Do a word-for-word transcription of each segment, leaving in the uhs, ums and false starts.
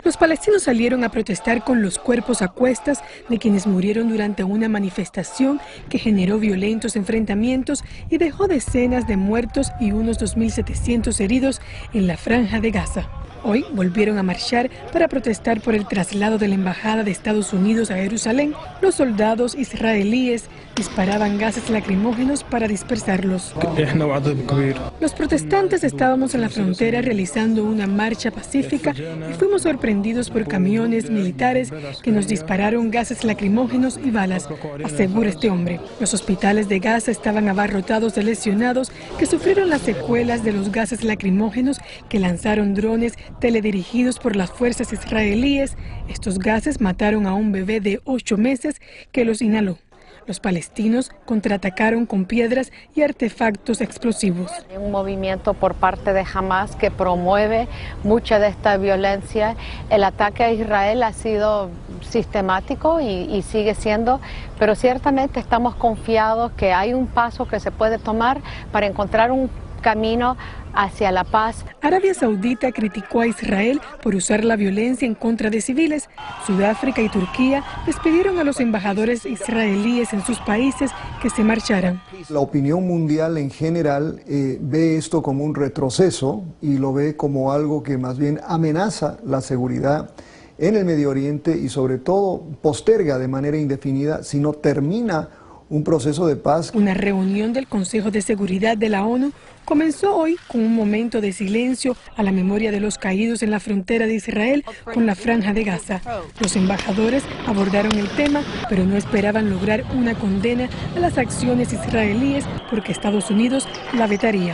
Los palestinos salieron a protestar con los cuerpos a cuestas de quienes murieron durante una manifestación que generó violentos enfrentamientos y dejó decenas de muertos y unos dos mil setecientos heridos en la Franja de Gaza. Hoy volvieron a marchar para protestar por el traslado de la Embajada de Estados Unidos a Jerusalén. Los soldados israelíes disparaban gases lacrimógenos para dispersarlos. Los protestantes estábamos en la frontera realizando una marcha pacífica y fuimos sorprendidos por camiones militares que nos dispararon gases lacrimógenos y balas, asegura este hombre. Los hospitales de Gaza estaban abarrotados de lesionados que sufrieron las secuelas de los gases lacrimógenos que lanzaron drones teledirigidos por las fuerzas israelíes. Estos gases mataron a un bebé de ocho meses que los inhaló. Los palestinos contraatacaron con piedras y artefactos explosivos. Hay un movimiento por parte de Hamas que promueve mucha de esta violencia. El ataque a Israel ha sido sistemático y, y sigue siendo, pero ciertamente estamos confiados que hay un paso que se puede tomar para encontrar un camino hacia la paz. Arabia Saudita criticó a Israel por usar la violencia en contra de civiles. Sudáfrica y Turquía despidieron a los embajadores israelíes en sus países que se marcharan. La opinión mundial en general eh, ve esto como un retroceso y lo ve como algo que más bien amenaza la seguridad en el Medio Oriente y sobre todo posterga de manera indefinida si no termina un proceso de paz. Una reunión del Consejo de Seguridad de la ONU comenzó hoy con un momento de silencio a la memoria de los caídos en la frontera de Israel con la Franja de Gaza. Los embajadores abordaron el tema, pero no esperaban lograr una condena a las acciones israelíes porque Estados Unidos la vetaría.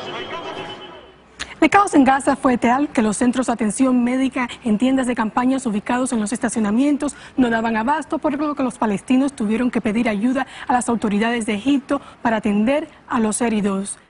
El caos en Gaza fue tal que los centros de atención médica en tiendas de campañas ubicados en los estacionamientos no daban abasto, por lo que los palestinos tuvieron que pedir ayuda a las autoridades de Egipto para atender a los heridos.